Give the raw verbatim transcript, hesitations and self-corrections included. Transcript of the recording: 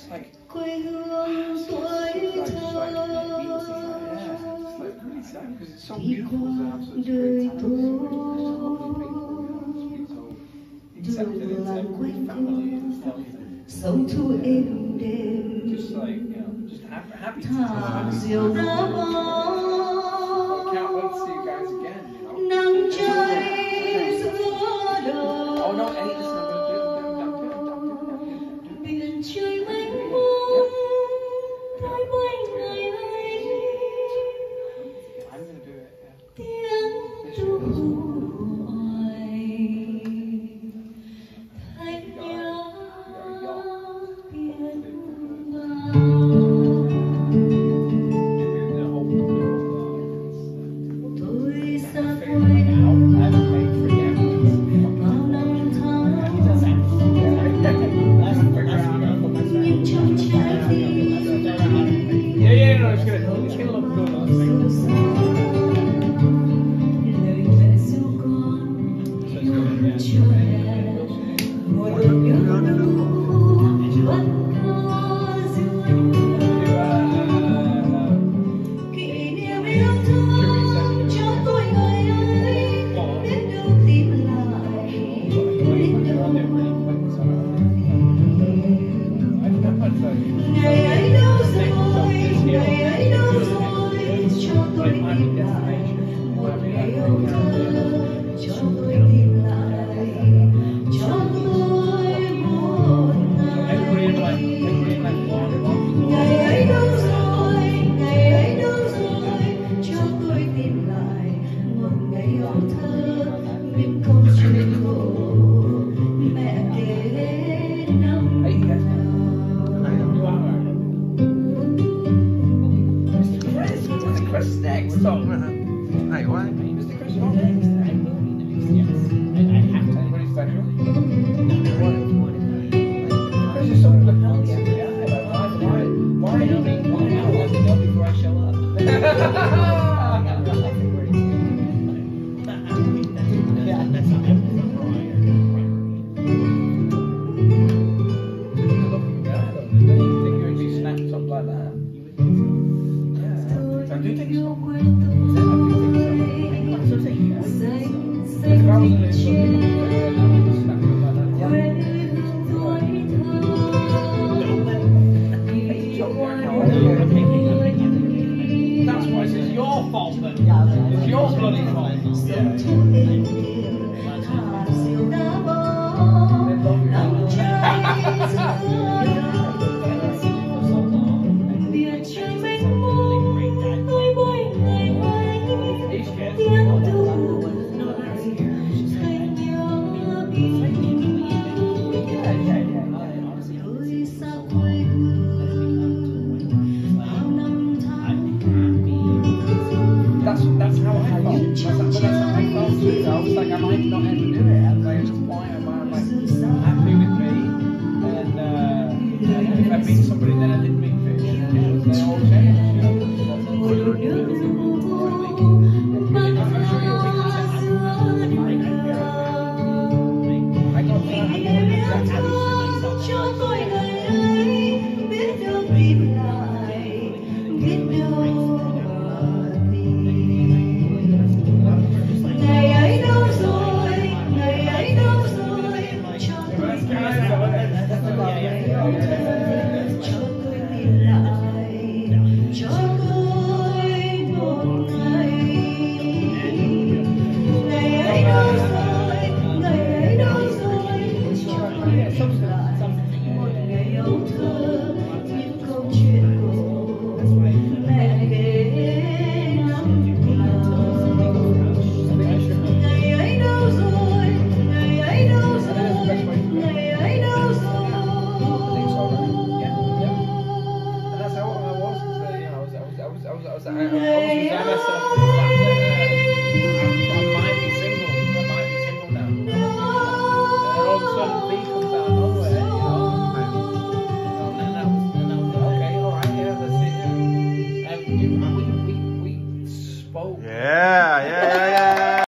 quê hương tuổi thơ đi qua đời tôi đường làng quanh co sông thu êm đềm thả diều đá bóng nắng cháy giữa đời biển trời mênh mông nói với ngày ấy tiếng ru hỏi thanh nhớ biển tôi xa quê hay quá. That's why it's your fault then. It's your bloody fault. That's that's how I felt. That's, that's how I felt too. I was like, I might not ever do it. I'm like, why am I like happy with me? And uh, if I meet somebody, then I didn't meet fish. And they all changed. You know. I got that. I was, I was, I was, I was, I was, I was, I was, I was, I was, I was,